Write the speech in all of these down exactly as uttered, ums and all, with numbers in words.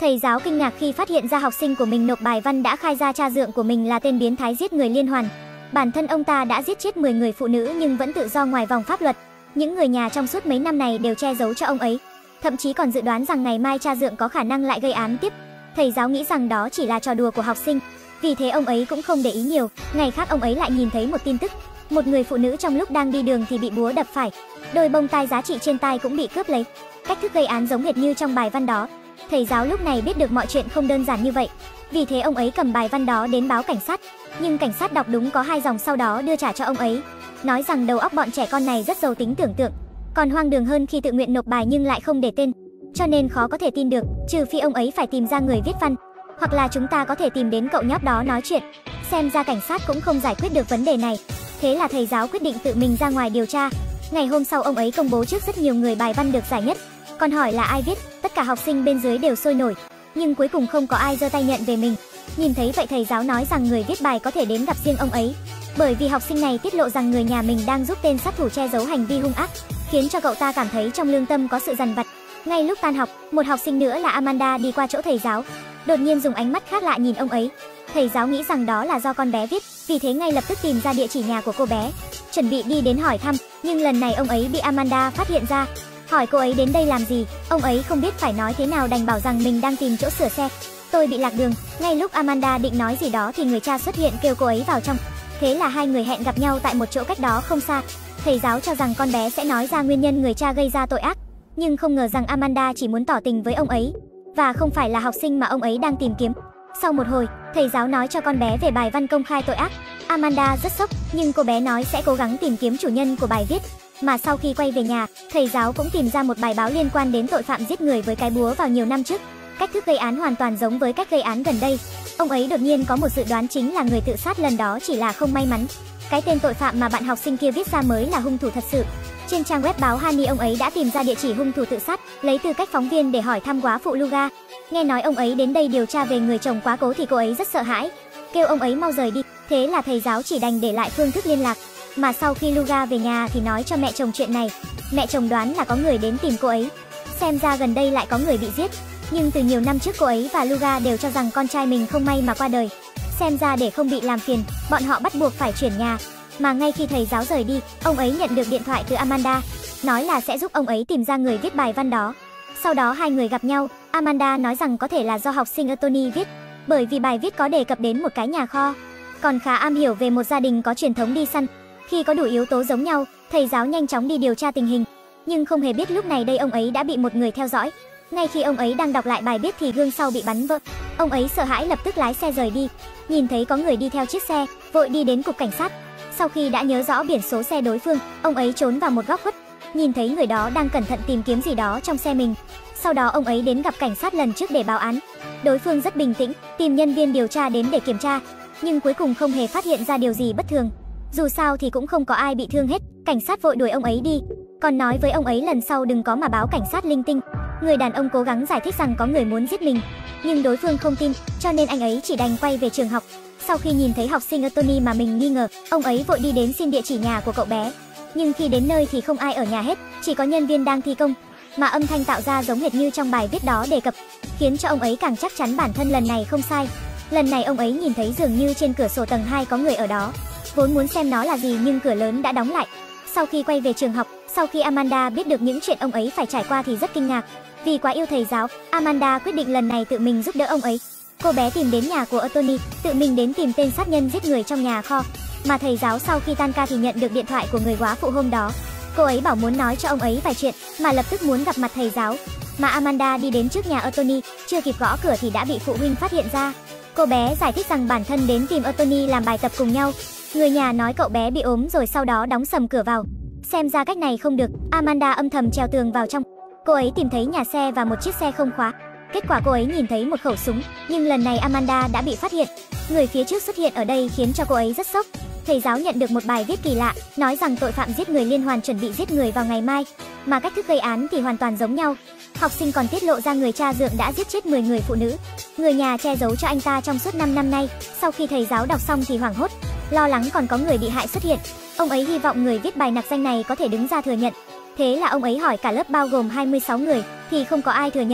Thầy giáo kinh ngạc khi phát hiện ra học sinh của mình nộp bài văn đã khai ra cha dượng của mình là tên biến thái giết người liên hoàn. Bản thân ông ta đã giết chết mười người phụ nữ nhưng vẫn tự do ngoài vòng pháp luật. Những người nhà trong suốt mấy năm này đều che giấu cho ông ấy, thậm chí còn dự đoán rằng ngày mai cha dượng có khả năng lại gây án tiếp. Thầy giáo nghĩ rằng đó chỉ là trò đùa của học sinh, vì thế ông ấy cũng không để ý nhiều. Ngày khác ông ấy lại nhìn thấy một tin tức, một người phụ nữ trong lúc đang đi đường thì bị búa đập phải, đôi bông tai giá trị trên tai cũng bị cướp lấy. Cách thức gây án giống hệt như trong bài văn đó. Thầy giáo lúc này biết được mọi chuyện không đơn giản như vậy, vì thế ông ấy cầm bài văn đó đến báo cảnh sát. Nhưng cảnh sát đọc đúng có hai dòng sau đó đưa trả cho ông ấy, nói rằng đầu óc bọn trẻ con này rất giàu tính tưởng tượng. Còn hoang đường hơn khi tự nguyện nộp bài nhưng lại không để tên, cho nên khó có thể tin được, trừ phi ông ấy phải tìm ra người viết văn, hoặc là chúng ta có thể tìm đến cậu nhóc đó nói chuyện. Xem ra cảnh sát cũng không giải quyết được vấn đề này, thế là thầy giáo quyết định tự mình ra ngoài điều tra. Ngày hôm sau ông ấy công bố trước rất nhiều người bài văn được giải nhất. Còn hỏi là ai viết, tất cả học sinh bên dưới đều sôi nổi, nhưng cuối cùng không có ai giơ tay nhận về mình. Nhìn thấy vậy thầy giáo nói rằng người viết bài có thể đến gặp riêng ông ấy, bởi vì học sinh này tiết lộ rằng người nhà mình đang giúp tên sát thủ che giấu hành vi hung ác, khiến cho cậu ta cảm thấy trong lương tâm có sự dằn vặt. Ngay lúc tan học, một học sinh nữa là Amanda đi qua chỗ thầy giáo, đột nhiên dùng ánh mắt khác lạ nhìn ông ấy. Thầy giáo nghĩ rằng đó là do con bé viết, vì thế ngay lập tức tìm ra địa chỉ nhà của cô bé, chuẩn bị đi đến hỏi thăm. Nhưng lần này ông ấy bị Amanda phát hiện ra, hỏi cô ấy đến đây làm gì. Ông ấy không biết phải nói thế nào, đành bảo rằng mình đang tìm chỗ sửa xe, tôi bị lạc đường. Ngay lúc Amanda định nói gì đó thì người cha xuất hiện kêu cô ấy vào trong. Thế là hai người hẹn gặp nhau tại một chỗ cách đó không xa. Thầy giáo cho rằng con bé sẽ nói ra nguyên nhân người cha gây ra tội ác, nhưng không ngờ rằng Amanda chỉ muốn tỏ tình với ông ấy, và không phải là học sinh mà ông ấy đang tìm kiếm. Sau một hồi, thầy giáo nói cho con bé về bài văn công khai tội ác. Amanda rất sốc, nhưng cô bé nói sẽ cố gắng tìm kiếm chủ nhân của bài viết. Mà sau khi quay về nhà, thầy giáo cũng tìm ra một bài báo liên quan đến tội phạm giết người với cái búa vào nhiều năm trước. Cách thức gây án hoàn toàn giống với cách gây án gần đây. Ông ấy đột nhiên có một dự đoán, chính là người tự sát lần đó chỉ là không may mắn. Cái tên tội phạm mà bạn học sinh kia viết ra mới là hung thủ thật sự. Trên trang web báo Honey, ông ấy đã tìm ra địa chỉ hung thủ tự sát, lấy tư cách phóng viên để hỏi thăm góa phụ Luga. Nghe nói ông ấy đến đây điều tra về người chồng quá cố thì cô ấy rất sợ hãi, kêu ông ấy mau rời đi. Thế là thầy giáo chỉ đành để lại phương thức liên lạc. Mà sau khi Luga về nhà thì nói cho mẹ chồng chuyện này. Mẹ chồng đoán là có người đến tìm cô ấy, xem ra gần đây lại có người bị giết. Nhưng từ nhiều năm trước cô ấy và Luga đều cho rằng con trai mình không may mà qua đời. Xem ra để không bị làm phiền, bọn họ bắt buộc phải chuyển nhà. Mà ngay khi thầy giáo rời đi, ông ấy nhận được điện thoại từ Amanda, nói là sẽ giúp ông ấy tìm ra người viết bài văn đó. Sau đó hai người gặp nhau. Amanda nói rằng có thể là do học sinh Anthony viết, bởi vì bài viết có đề cập đến một cái nhà kho, còn khá am hiểu về một gia đình có truyền thống đi săn. Khi có đủ yếu tố giống nhau, thầy giáo nhanh chóng đi điều tra tình hình, nhưng không hề biết lúc này đây ông ấy đã bị một người theo dõi. Ngay khi ông ấy đang đọc lại bài viết thì gương sau bị bắn vỡ. Ông ấy sợ hãi lập tức lái xe rời đi. Nhìn thấy có người đi theo chiếc xe, vội đi đến cục cảnh sát. Sau khi đã nhớ rõ biển số xe đối phương, ông ấy trốn vào một góc khuất. Nhìn thấy người đó đang cẩn thận tìm kiếm gì đó trong xe mình. Sau đó ông ấy đến gặp cảnh sát lần trước để báo án. Đối phương rất bình tĩnh, tìm nhân viên điều tra đến để kiểm tra, nhưng cuối cùng không hề phát hiện ra điều gì bất thường. Dù sao thì cũng không có ai bị thương hết. Cảnh sát vội đuổi ông ấy đi, còn nói với ông ấy lần sau đừng có mà báo cảnh sát linh tinh. Người đàn ông cố gắng giải thích rằng có người muốn giết mình, nhưng đối phương không tin, cho nên anh ấy chỉ đành quay về trường học. Sau khi nhìn thấy học sinh Anthony mà mình nghi ngờ, ông ấy vội đi đến xin địa chỉ nhà của cậu bé. Nhưng khi đến nơi thì không ai ở nhà hết, chỉ có nhân viên đang thi công, mà âm thanh tạo ra giống hệt như trong bài viết đó đề cập, khiến cho ông ấy càng chắc chắn bản thân lần này không sai. Lần này ông ấy nhìn thấy dường như trên cửa sổ tầng hai có người ở đó, vốn muốn xem nó là gì nhưng cửa lớn đã đóng lại. Sau khi quay về trường học, sau khi Amanda biết được những chuyện ông ấy phải trải qua thì rất kinh ngạc. Vì quá yêu thầy giáo, Amanda quyết định lần này tự mình giúp đỡ ông ấy. Cô bé tìm đến nhà của Anthony, tự mình đến tìm tên sát nhân giết người trong nhà kho. Mà thầy giáo sau khi tan ca thì nhận được điện thoại của người góa phụ hôm đó. Cô ấy bảo muốn nói cho ông ấy vài chuyện, mà lập tức muốn gặp mặt thầy giáo. Mà Amanda đi đến trước nhà Anthony, chưa kịp gõ cửa thì đã bị phụ huynh phát hiện ra. Cô bé giải thích rằng bản thân đến tìm Anthony làm bài tập cùng nhau. Người nhà nói cậu bé bị ốm rồi sau đó đóng sầm cửa vào. Xem ra cách này không được, Amanda âm thầm trèo tường vào trong. Cô ấy tìm thấy nhà xe và một chiếc xe không khóa. Kết quả cô ấy nhìn thấy một khẩu súng, nhưng lần này Amanda đã bị phát hiện. Người phía trước xuất hiện ở đây khiến cho cô ấy rất sốc. Thầy giáo nhận được một bài viết kỳ lạ, nói rằng tội phạm giết người liên hoàn chuẩn bị giết người vào ngày mai, mà cách thức gây án thì hoàn toàn giống nhau. Học sinh còn tiết lộ ra người cha dượng đã giết chết mười người phụ nữ. Người nhà che giấu cho anh ta trong suốt năm năm nay. Sau khi thầy giáo đọc xong thì hoảng hốt, lo lắng còn có người bị hại xuất hiện. Ông ấy hy vọng người viết bài nặc danh này có thể đứng ra thừa nhận. Thế là ông ấy hỏi cả lớp bao gồm hai mươi sáu người, thì không có ai thừa nhận.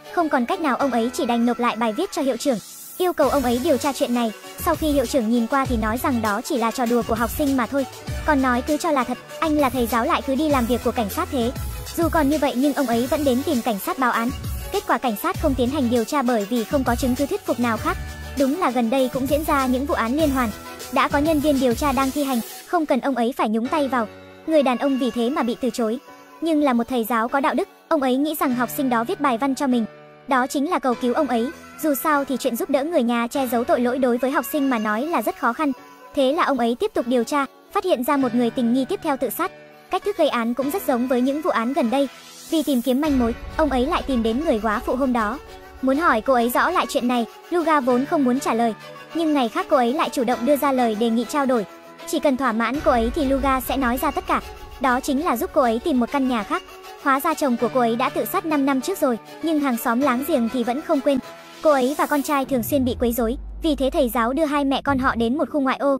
Không còn cách nào, ông ấy chỉ đành nộp lại bài viết cho hiệu trưởng, yêu cầu ông ấy điều tra chuyện này. Sau khi hiệu trưởng nhìn qua thì nói rằng đó chỉ là trò đùa của học sinh mà thôi. Còn nói cứ cho là thật, anh là thầy giáo lại cứ đi làm việc của cảnh sát thế. Dù còn như vậy nhưng ông ấy vẫn đến tìm cảnh sát báo án. Kết quả cảnh sát không tiến hành điều tra bởi vì không có chứng cứ thuyết phục nào khác. Đúng là gần đây cũng diễn ra những vụ án liên hoàn. Đã có nhân viên điều tra đang thi hành, không cần ông ấy phải nhúng tay vào. Người đàn ông vì thế mà bị từ chối. Nhưng là một thầy giáo có đạo đức, ông ấy nghĩ rằng học sinh đó viết bài văn cho mình, đó chính là cầu cứu ông ấy. Dù sao thì chuyện giúp đỡ người nhà che giấu tội lỗi đối với học sinh mà nói là rất khó khăn. Thế là ông ấy tiếp tục điều tra, phát hiện ra một người tình nghi tiếp theo tự sát. Cách thức gây án cũng rất giống với những vụ án gần đây. Vì tìm kiếm manh mối, ông ấy lại tìm đến người góa phụ hôm đó, muốn hỏi cô ấy rõ lại chuyện này. Luga vốn không muốn trả lời, nhưng ngày khác cô ấy lại chủ động đưa ra lời đề nghị trao đổi. Chỉ cần thỏa mãn cô ấy thì Luga sẽ nói ra tất cả. Đó chính là giúp cô ấy tìm một căn nhà khác. Hóa ra chồng của cô ấy đã tự sát năm năm trước rồi, nhưng hàng xóm láng giềng thì vẫn không quên. Cô ấy và con trai thường xuyên bị quấy rối, vì thế thầy giáo đưa hai mẹ con họ đến một khu ngoại ô.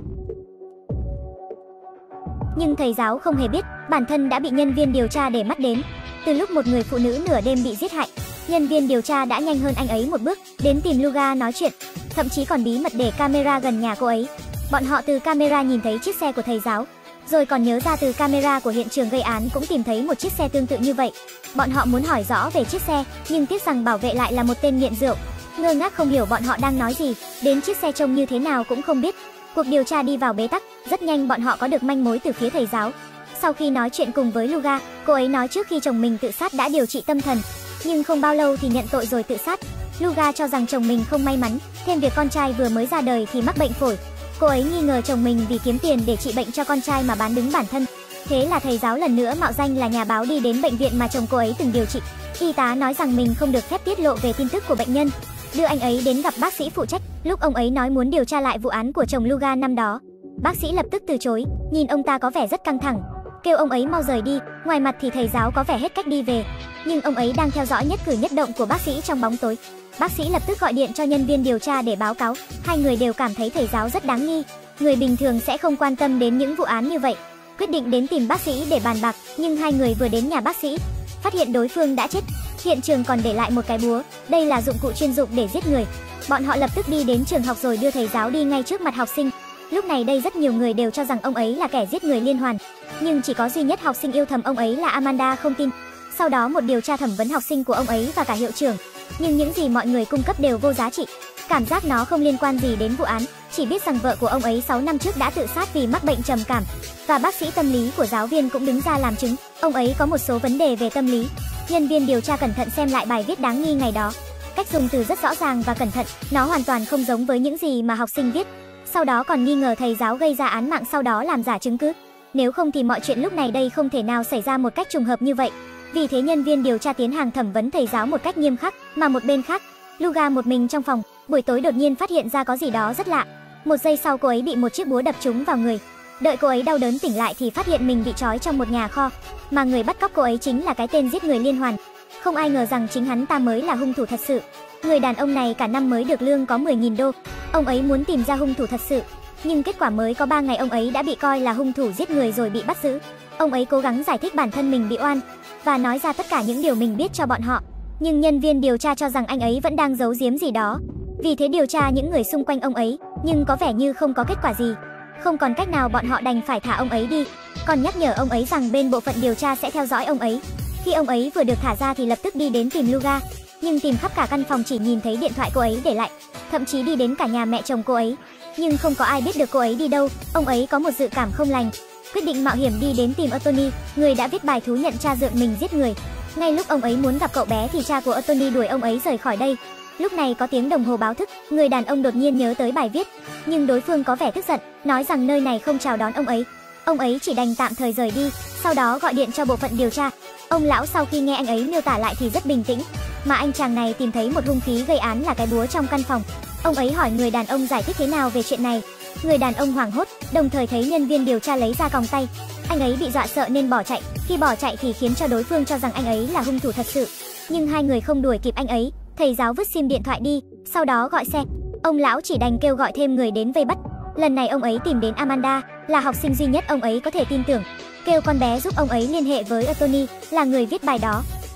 Nhưng thầy giáo không hề biết, bản thân đã bị nhân viên điều tra để mắt đến. Từ lúc một người phụ nữ nửa đêm bị giết hại, nhân viên điều tra đã nhanh hơn anh ấy một bước, đến tìm Luga nói chuyện, thậm chí còn bí mật để camera gần nhà cô ấy. Bọn họ từ camera nhìn thấy chiếc xe của thầy giáo, rồi còn nhớ ra từ camera của hiện trường gây án cũng tìm thấy một chiếc xe tương tự như vậy. Bọn họ muốn hỏi rõ về chiếc xe, nhưng tiếc rằng bảo vệ lại là một tên nghiện rượu, ngơ ngác không hiểu bọn họ đang nói gì, đến chiếc xe trông như thế nào cũng không biết. Cuộc điều tra đi vào bế tắc, rất nhanh bọn họ có được manh mối từ phía thầy giáo. Sau khi nói chuyện cùng với Luga, cô ấy nói trước khi chồng mình tự sát đã điều trị tâm thần, nhưng không bao lâu thì nhận tội rồi tự sát. Luga cho rằng chồng mình không may mắn, thêm việc con trai vừa mới ra đời thì mắc bệnh phổi. Cô ấy nghi ngờ chồng mình vì kiếm tiền để trị bệnh cho con trai mà bán đứng bản thân. Thế là thầy giáo lần nữa mạo danh là nhà báo đi đến bệnh viện mà chồng cô ấy từng điều trị. Y tá nói rằng mình không được phép tiết lộ về tin tức của bệnh nhân, đưa anh ấy đến gặp bác sĩ phụ trách. Lúc ông ấy nói muốn điều tra lại vụ án của chồng Luga năm đó, bác sĩ lập tức từ chối, nhìn ông ta có vẻ rất căng thẳng, kêu ông ấy mau rời đi. Ngoài mặt thì thầy giáo có vẻ hết cách đi về, nhưng ông ấy đang theo dõi nhất cử nhất động của bác sĩ trong bóng tối. Bác sĩ lập tức gọi điện cho nhân viên điều tra để báo cáo. Hai người đều cảm thấy thầy giáo rất đáng nghi, người bình thường sẽ không quan tâm đến những vụ án như vậy. Quyết định đến tìm bác sĩ để bàn bạc, nhưng hai người vừa đến nhà bác sĩ, phát hiện đối phương đã chết. Hiện trường còn để lại một cái búa, đây là dụng cụ chuyên dụng để giết người. Bọn họ lập tức đi đến trường học rồi đưa thầy giáo đi ngay trước mặt học sinh. Lúc này đây rất nhiều người đều cho rằng ông ấy là kẻ giết người liên hoàn, nhưng chỉ có duy nhất học sinh yêu thầm ông ấy là Amanda không tin. Sau đó một điều tra thẩm vấn học sinh của ông ấy và cả hiệu trưởng, nhưng những gì mọi người cung cấp đều vô giá trị. Cảm giác nó không liên quan gì đến vụ án, chỉ biết rằng vợ của ông ấy sáu năm trước đã tự sát vì mắc bệnh trầm cảm, và bác sĩ tâm lý của giáo viên cũng đứng ra làm chứng, ông ấy có một số vấn đề về tâm lý. Nhân viên điều tra cẩn thận xem lại bài viết đáng nghi ngày đó. Cách dùng từ rất rõ ràng và cẩn thận, nó hoàn toàn không giống với những gì mà học sinh viết. Sau đó còn nghi ngờ thầy giáo gây ra án mạng sau đó làm giả chứng cứ. Nếu không thì mọi chuyện lúc này đây không thể nào xảy ra một cách trùng hợp như vậy. Vì thế nhân viên điều tra tiến hành thẩm vấn thầy giáo một cách nghiêm khắc, mà một bên khác, Luga một mình trong phòng, buổi tối đột nhiên phát hiện ra có gì đó rất lạ. Một giây sau cô ấy bị một chiếc búa đập trúng vào người. Đợi cô ấy đau đớn tỉnh lại thì phát hiện mình bị trói trong một nhà kho, mà người bắt cóc cô ấy chính là cái tên giết người liên hoàn. Không ai ngờ rằng chính hắn ta mới là hung thủ thật sự. Người đàn ông này cả năm mới được lương có mười nghìn đô. Ông ấy muốn tìm ra hung thủ thật sự, nhưng kết quả mới có ba ngày ông ấy đã bị coi là hung thủ giết người rồi bị bắt giữ. Ông ấy cố gắng giải thích bản thân mình bị oan và nói ra tất cả những điều mình biết cho bọn họ, nhưng nhân viên điều tra cho rằng anh ấy vẫn đang giấu giếm gì đó. Vì thế điều tra những người xung quanh ông ấy, nhưng có vẻ như không có kết quả gì. Không còn cách nào bọn họ đành phải thả ông ấy đi, còn nhắc nhở ông ấy rằng bên bộ phận điều tra sẽ theo dõi ông ấy. Khi ông ấy vừa được thả ra thì lập tức đi đến tìm Luga, nhưng tìm khắp cả căn phòng chỉ nhìn thấy điện thoại cô ấy để lại, thậm chí đi đến cả nhà mẹ chồng cô ấy, nhưng không có ai biết được cô ấy đi đâu. Ông ấy có một dự cảm không lành, quyết định mạo hiểm đi đến tìm Anthony, người đã viết bài thú nhận cha dượng mình giết người. Ngay lúc ông ấy muốn gặp cậu bé thì cha của Anthony đuổi ông ấy rời khỏi đây. Lúc này có tiếng đồng hồ báo thức, người đàn ông đột nhiên nhớ tới bài viết, nhưng đối phương có vẻ tức giận, nói rằng nơi này không chào đón ông ấy. Ông ấy chỉ đành tạm thời rời đi, sau đó gọi điện cho bộ phận điều tra. Ông lão sau khi nghe anh ấy miêu tả lại thì rất bình tĩnh, mà anh chàng này tìm thấy một hung khí gây án là cái búa trong căn phòng. Ông ấy hỏi người đàn ông giải thích thế nào về chuyện này. Người đàn ông hoảng hốt, đồng thời thấy nhân viên điều tra lấy ra còng tay. Anh ấy bị dọa sợ nên bỏ chạy, khi bỏ chạy thì khiến cho đối phương cho rằng anh ấy là hung thủ thật sự. Nhưng hai người không đuổi kịp anh ấy, thầy giáo vứt sim điện thoại đi, sau đó gọi xe. Ông lão chỉ đành kêu gọi thêm người đến vây bắt. Lần này ông ấy tìm đến Amanda, là học sinh duy nhất ông ấy có thể tin tưởng, kêu con bé giúp ông ấy liên hệ với Anthony, là người viết bài đó.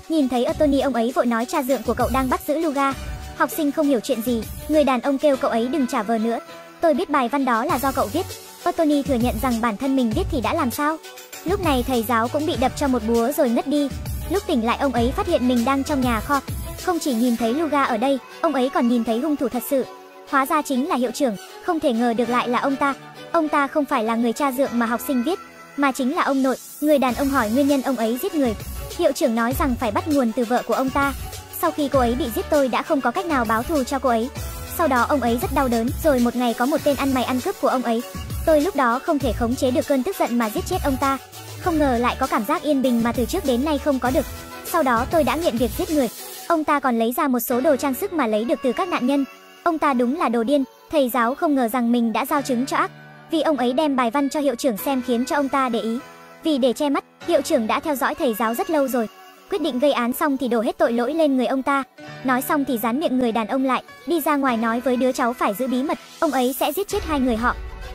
Nhìn thấy Anthony, ông ấy vội nói cha dượng của cậu đang bắt giữ Luga. Học sinh không hiểu chuyện gì, người đàn ông kêu cậu ấy đừng trả vờ nữa. Tôi biết bài văn đó là do cậu viết. Anthony thừa nhận rằng bản thân mình viết thì đã làm sao. Lúc này thầy giáo cũng bị đập cho một búa rồi ngất đi. Lúc tỉnh lại ông ấy phát hiện mình đang trong nhà kho. Không chỉ nhìn thấy Luga ở đây, ông ấy còn nhìn thấy hung thủ thật sự. Hóa ra chính là hiệu trưởng, không thể ngờ được lại là ông ta. Ông ta không phải là người cha dượng mà học sinh viết, mà chính là ông nội. Người đàn ông hỏi nguyên nhân ông ấy giết người. Hiệu trưởng nói rằng phải bắt nguồn từ vợ của ông ta. Sau khi cô ấy bị giết tôi đã không có cách nào báo thù cho cô ấy. Sau đó ông ấy rất đau đớn, rồi một ngày có một tên ăn mày ăn cướp của ông ấy. Tôi lúc đó không thể khống chế được cơn tức giận mà giết chết ông ta. Không ngờ lại có cảm giác yên bình mà từ trước đến nay không có được. Sau đó tôi đã nghiện việc giết người. Ông ta còn lấy ra một số đồ trang sức mà lấy được từ các nạn nhân. Ông ta đúng là đồ điên. Thầy giáo không ngờ rằng mình đã giao chứng cho ác. Vì ông ấy đem bài văn cho hiệu trưởng xem khiến cho ông ta để ý. Vì để che mắt, hiệu trưởng đã theo dõi thầy giáo rất lâu rồi. Quyết định gây án xong thì đổ hết tội lỗi lên người ông ta. Nói xong thì dán miệng người đàn ông lại, đi ra ngoài nói với đứa cháu phải giữ bí mật, ông ấy sẽ giết chết hai người họ.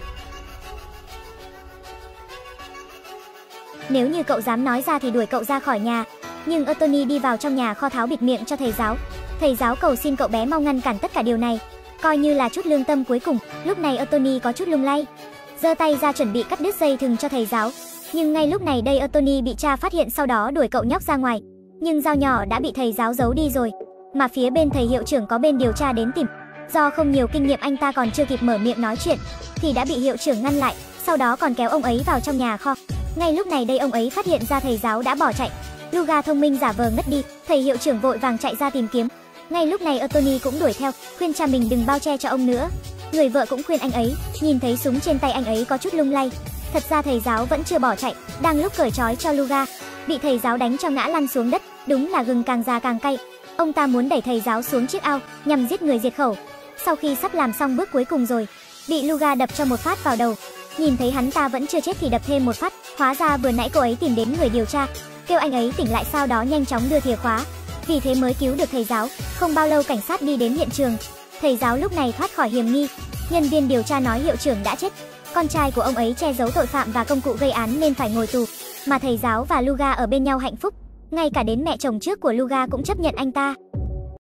Nếu như cậu dám nói ra thì đuổi cậu ra khỏi nhà. Nhưng Anthony đi vào trong nhà kho tháo bịt miệng cho thầy giáo. Thầy giáo cầu xin cậu bé mau ngăn cản tất cả điều này, coi như là chút lương tâm cuối cùng. Lúc này Anthony có chút lung lay, giơ tay ra chuẩn bị cắt đứt dây thừng cho thầy giáo. Nhưng ngay lúc này đây Anthony bị cha phát hiện, sau đó đuổi cậu nhóc ra ngoài. Nhưng dao nhỏ đã bị thầy giáo giấu đi rồi. Mà phía bên thầy hiệu trưởng có bên điều tra đến tìm. Do không nhiều kinh nghiệm, anh ta còn chưa kịp mở miệng nói chuyện thì đã bị hiệu trưởng ngăn lại, sau đó còn kéo ông ấy vào trong nhà kho. Ngay lúc này đây ông ấy phát hiện ra thầy giáo đã bỏ chạy. Luga thông minh giả vờ ngất đi, thầy hiệu trưởng vội vàng chạy ra tìm kiếm. Ngay lúc này Anthony cũng đuổi theo, khuyên cha mình đừng bao che cho ông nữa. Người vợ cũng khuyên anh ấy, nhìn thấy súng trên tay anh ấy có chút lung lay. Thật ra thầy giáo vẫn chưa bỏ chạy, đang lúc cởi trói cho Luga, bị thầy giáo đánh cho ngã lăn xuống đất. Đúng là gừng càng già càng cay. Ông ta muốn đẩy thầy giáo xuống chiếc ao nhằm giết người diệt khẩu. Sau khi sắp làm xong bước cuối cùng rồi, bị Luga đập cho một phát vào đầu. Nhìn thấy hắn ta vẫn chưa chết thì đập thêm một phát. Hóa ra vừa nãy cô ấy tìm đến người điều tra, kêu anh ấy tỉnh lại, sau đó nhanh chóng đưa chìa khóa. Vì thế mới cứu được thầy giáo. Không bao lâu cảnh sát đi đến hiện trường. Thầy giáo lúc này thoát khỏi hiểm nghi. Nhân viên điều tra nói hiệu trưởng đã chết. Con trai của ông ấy che giấu tội phạm và công cụ gây án nên phải ngồi tù. Mà thầy giáo và Luga ở bên nhau hạnh phúc. Ngay cả đến mẹ chồng trước của Luga cũng chấp nhận anh ta.